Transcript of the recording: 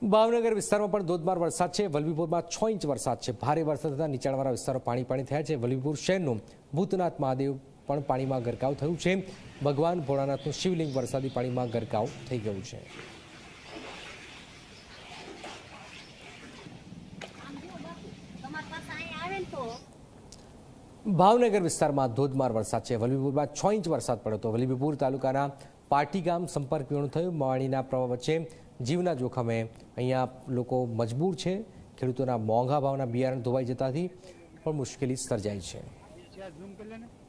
ભાવનગર વિસ્તારમાં પણ ધોધમાર વરસાદ છે। વલભીપુરમાં 6 ઇંચ વરસાદ છે। ભારે વરસાદ થતાં નીચાણવાળા વિસ્તારો પાણી થયા છે। વલભીપુર શહેરનું ભૂતનાથ મહાદેવ પણ પાણીમાં ગરકાવ થયું છે। ભગવાન ભોળાનાથનું શિવલિંગ વરસાદી પાણીમાં ગરકાવ થઈ ગયું છે। ભાવનગર વિસ્તારમાં ધોધમાર વરસાદ છે। વલભીપુરમાં 6 ઇંચ વરસાદ પડ્યો હતો। વલભીપુર તાલુકાના પાટી ગામ સંપર્ક વિહોણું થયું। માળીના પ્રવાહ વચ્ચે જીવના જોખમે અહીંયા લોકો મજબૂર છે। ખેડૂતોના મોંઘા ભાવના બિયારણ ધોવાઈ જતાથી પણ મુશ્કેલી સર્જાઈ છે।